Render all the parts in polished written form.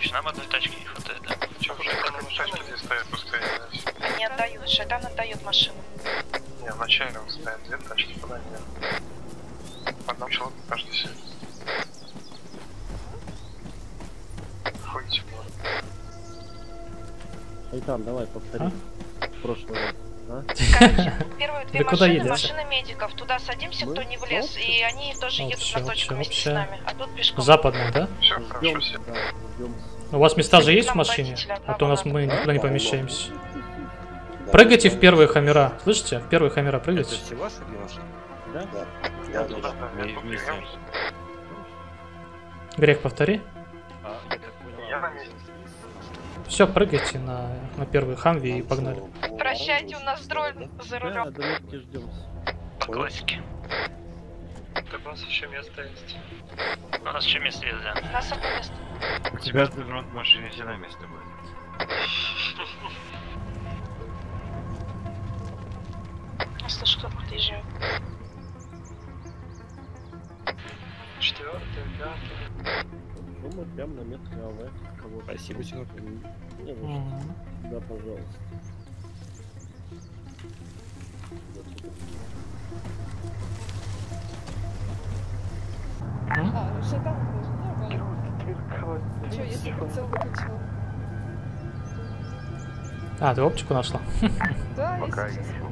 Короче, нам одной тачки не хватает, да? Че, шайтан машины здесь стоят пустые? Не отдают, шайтан отдает машину. Не, вначале он стоят две тачки, куда нет. По одному человеку каждый сидит. Ходите, может. Айтан, давай повтори. Прошлый раз. А? Короче, первые две Вы куда машины, едете? машины медиков. Туда садимся, кто не влез, и они тоже едут Вообще, на точку вместе с вообще. нами. А тут пешком. Западная, да? Все, хорошо, Ждем, все. да, ждем. У вас места же есть в Нам машине? водителя А то у нас одного мы надо. никуда не помещаемся. Прыгайте в первые хаммера. Слышите? В первые хаммера прыгайте. Это все ваши или ваши? Да? Я туда, я тут вместе. прям. Грех, повтори. Я на месте. Все, прыгайте на первый хамви и погнали. Прощайте, у нас дрон за Да, рулем. до ночи ждем. По классике. Так у нас еще место есть. У нас еще место есть, да? У нас одно место. У тебя дрон в машине всегда место будет. Я слышу, кто подъезжает. Четвертый, пятый. Ну, мы прям на метке АВ. Кого-то. Спасибо, Тинок. Не, ну, да, пожалуйста. А, ну шайтан тоже, нормально. Че, если прицел выключил? А, ты оптику нашла? Да, Пока если сейчас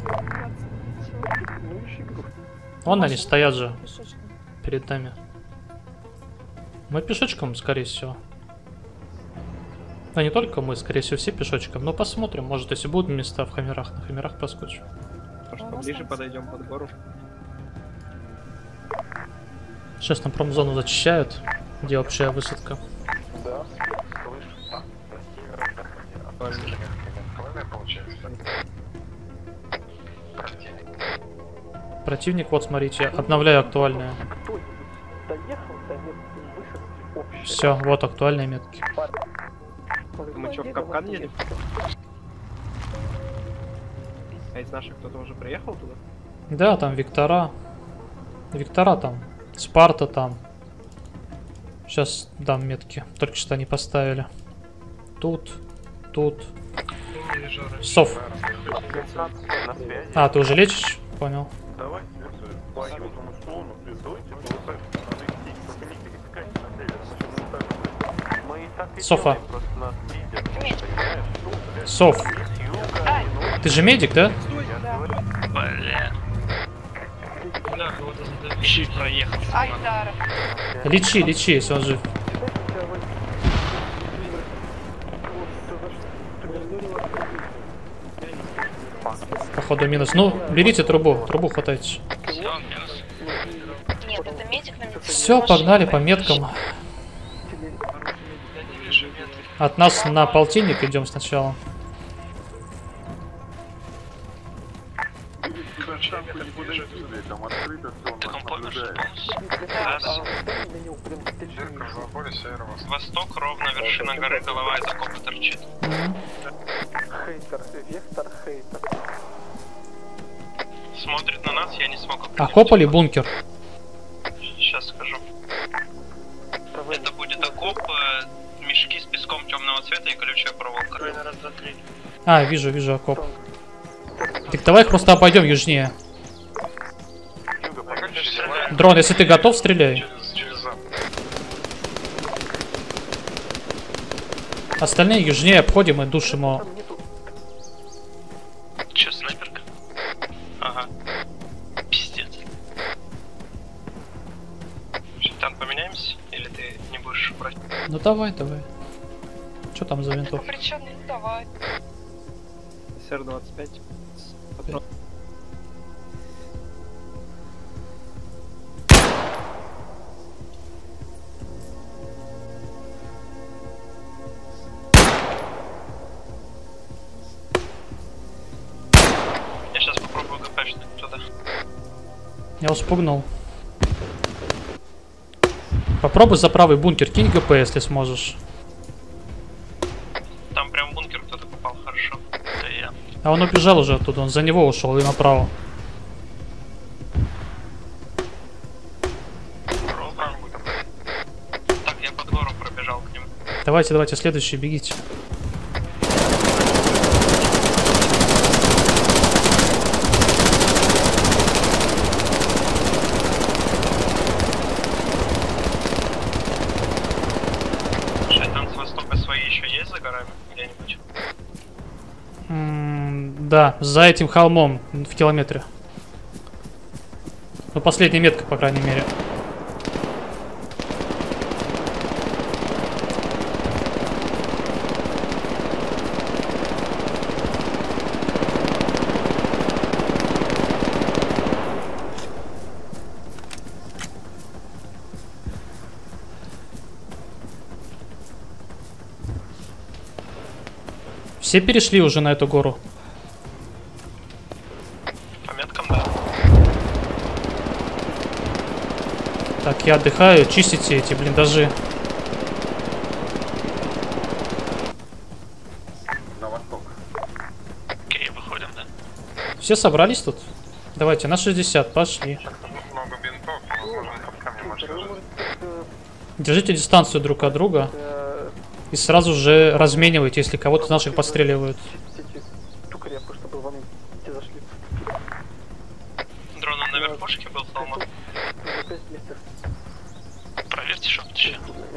Вон они стоят же пешочком. перед нами. Мы пешочком, скорее всего. А не только мы, скорее всего, все пешочком. Но посмотрим, может, если будут места в хамерах, на хамерах проскочим. Может, Поближе подойдем под гору. Сейчас на промзону зачищают, где общая высадка. Да, слышу. Прости. Получается. Прости. Противник, вот смотрите, обновляю актуальные. Все, вот актуальные метки. Мы что, в капкан едем? А из наших кто-то уже приехал туда? Да, там Виктора. Виктора там. Спарта там. Сейчас дам метки. Только что они поставили. Тут. Тут. Сов. А, ты уже лечишь? Понял. Давай. Софа. Сов. Ты же медик, да? Бля. Еще и проехал. Айдар. Лечи, лечи, если он жив. Походу минус. Ну, берите трубу. Трубу хватайте. Все, минус. Нет, это медик на медицине. Все, погнали по меткам. Я не вижу метрик. От нас на полтинник идем сначала. Короче, метр ближе. Так он понял, что полностью. Да, Да. Зеркало, поле, север, восток. Восток, ровно вершина горы, голова из окопа торчит. Хейтер, вектор хейтер. Смотрит на нас, я не смог определить. Окоп или бункер? Сейчас скажу. Это будет окоп, мешки с песком темного цвета и колючая проволока. Раз, два, три. А, вижу, вижу окоп. Так давай их просто обойдем южнее. Дрон, если ты готов, стреляй. Через запад. Остальные южнее обходим и душим его. Че, снайперка? Ага. Пиздец. Там поменяемся? Или ты не будешь брать? Ну давай, давай. Что там за винтовка? Причём, давай. СР-25. Я сейчас попробую ГПшнуть туда. Я успугнул. Попробуй за правый бункер, кинь ГП, если сможешь. Там прям в бункер кто-то попал, хорошо. Это я. А он убежал уже оттуда, он за него ушел и направо. Ровно. Так, я под гору пробежал к нему. Давайте, давайте, следующий, бегите. Шайтан с востока свои еще есть за горами где-нибудь? Да, за этим холмом в километре. Ну, последняя метка, по крайней мере. Все перешли уже на эту гору? По меткам, да. Так, я отдыхаю. Чистите эти блиндажи. На восток. Окей, выходим, да? Все собрались тут? Давайте, на 60, пошли. Много бинтов, возможно, капками может лежать. Держите дистанцию друг от друга. И сразу же разменивайте, если кого-то наших подстреливают. Дрон на верхушке был холма. Проверьте, чтоб еще.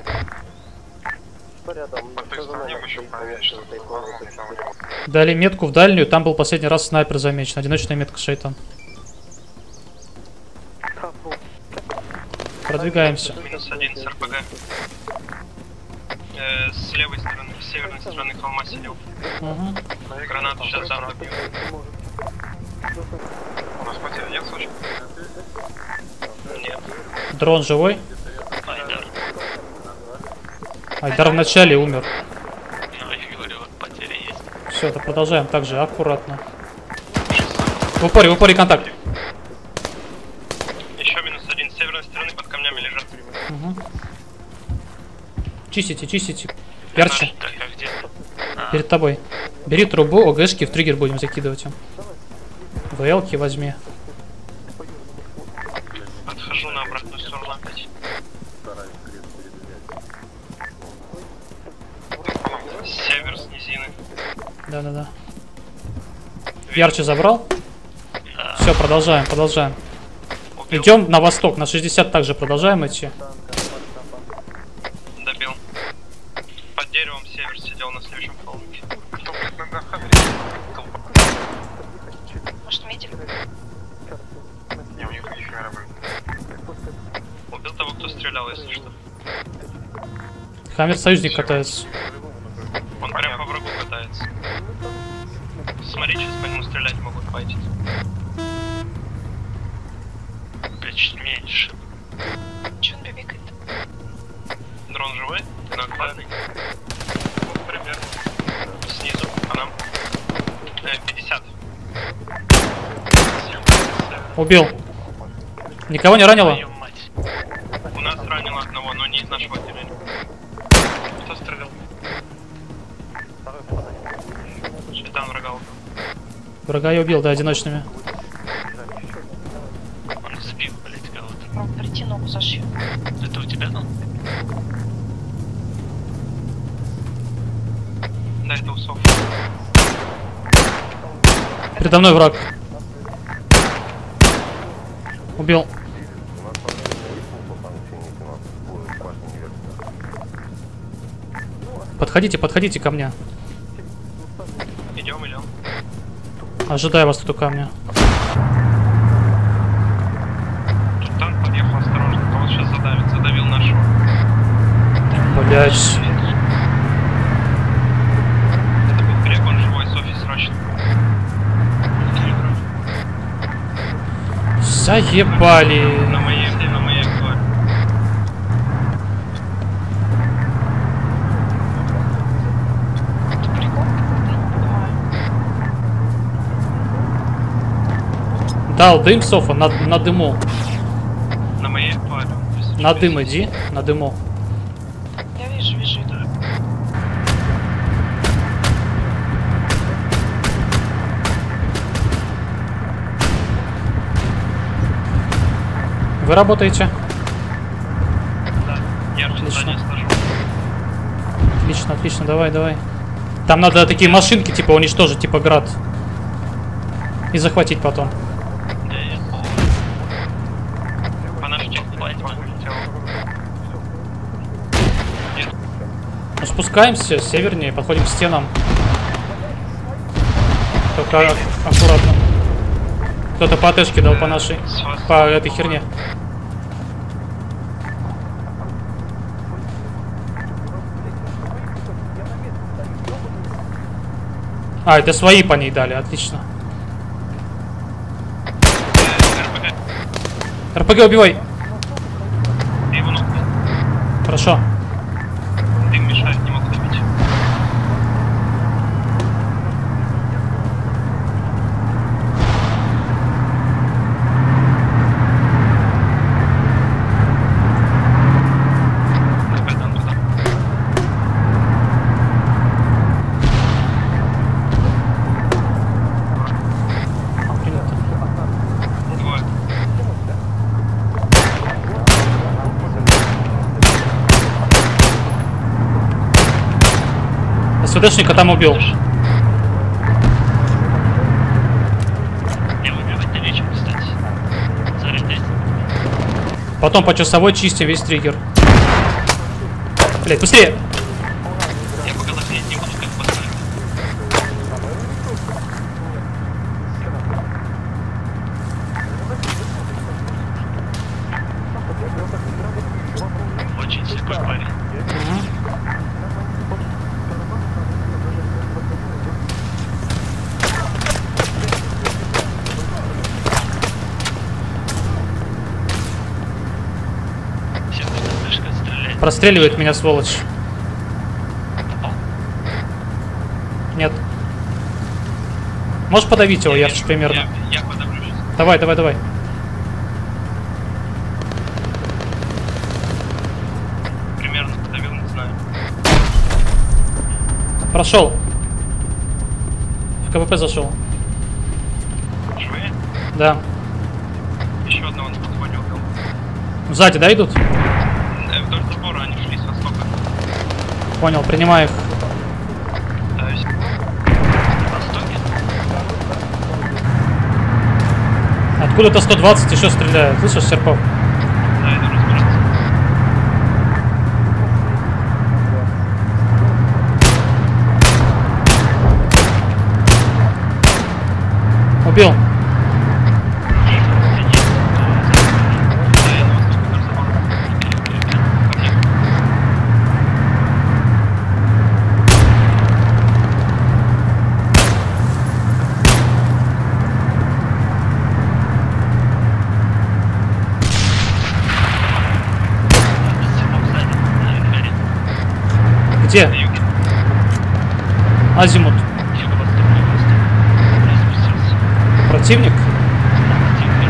По той стороне еще проверить, что это вооруженный там. Дали метку в дальнюю, там был последний раз снайпер замечен. Одиночная метка Шайтан. Продвигаемся. -1 с РПГ. С левой стороны, с северной стороны холма сидел. Угу. Гранату сейчас сам добью. У нас потеря нет случаев? Нет. Дрон живой? Айдар. Айдар в начале умер. Ну, я говорю, вот потери есть. Все, это продолжаем так же, аккуратно. В упоре контакт. Еще -1 с северной стороны под камнями лежат. Угу. Чистите, чистите. Ярче. Так, а где? Перед тобой. Бери трубу, ОГшки, в триггер будем закидывать им. ВЛки возьми. Отхожу на обратную сторону опять. Север с низины. Да-да-да. Ярче забрал? Все, продолжаем, продолжаем. Убил. Идем на восток, на 60 также продолжаем идти. Добил. Под деревом север сидел на следующем холмике. Кто будет на Хаммере? Может, медик? Не, у них эфемера были. Убил того, кто стрелял, если что. Хаммер союзник катается. Он прям по врагу катается. Смотри, сейчас по нему стрелять могут пойти. Блять, чуть меньше. Че он бибикает? Дрон живой? Ты накладный? Вот, примерно. Снизу, по нам. 50. Убил. Никого не ранило? Твою мать. У нас ранило одного, но не из нашего отделения. Кто стрелял? Шайтан врага убил. Врага я убил, да, одиночными. Он сбил, блять, кого-то. Ну, прийти ногу зашью. Это у тебя, ну? Да, это усов. Передо мной враг. Убил. Подходите, подходите ко мне. Идем. Ожидаю вас тут у камня. Тут танк подъехал, осторожно, кого сейчас задавит. Задавил нашего. Блять. Это был Грек, он живой, Софи, срочно. Заебали. На моей твари. Это прикол какой-то, не понимаю. Дал дым, Софа, на дыму. На моей твари. На дым иди, на дыму. Я вижу, иду. Вы работаете? Да, ярче Отлично. задание сложу. Отлично, отлично, давай, давай. Там надо такие машинки, типа, уничтожить, типа, град. И захватить потом. Да, я по нашей чекпоинт. Ну, спускаемся севернее, подходим к стенам. Только аккуратно. Кто-то по АТшке дал по нашей, по этой херне. А, это свои по ней дали, отлично. РПГ убивай. Ты его нокнул. Хорошо. Дым мешает, не могу добить. Давай там туда. Принято. Двое. СВДшника там убил. Я выбивать не нечем, кстати. Зарядить. Потом по часовой чистим весь триггер. Блять, быстрее! Я пока заходить не буду, как поставить. Очень слепой парень. Северная вышка стреляет. Простреливает меня, сволочь. Попал? Нет. Можешь подавить его, Ярч, примерно? Я подавлю сейчас. Давай, давай, давай. Примерно подавил, не знаю. Прошел. В КПП зашел. Живые? Да. Еще одного на подходе убил. Сзади, да, идут? Вдоль забора они шли с востока. Понял, принимаю их. Пытаюсь. На востоке? Откуда-то 120 еще стреляют. Слышишь, Серпов? Да, иду разбираться. Убил. Да, я на восток вдоль забора. Ко мне. Где? На юге. Азимут. Юго-восток, юго-восток. Я спустился. Противник. Противник.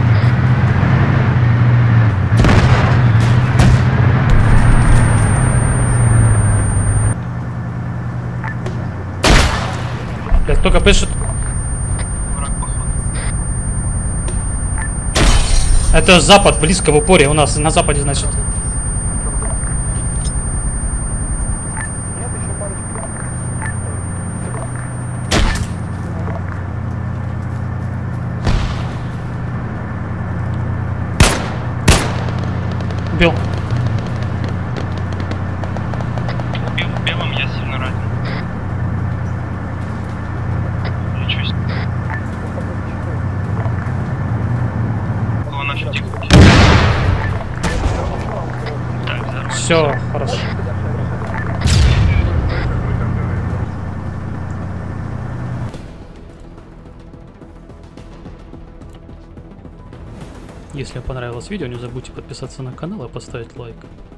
Блять, только пишет. Враг, походу. Это запад, близко в упоре. У нас на западе, значит. Убил. Убил в белом, я сильно ранен. Лечусь. Около нашей техники. Так, здорово. Все, хорошо. Если вам понравилось видео, не забудьте подписаться на канал и поставить лайк.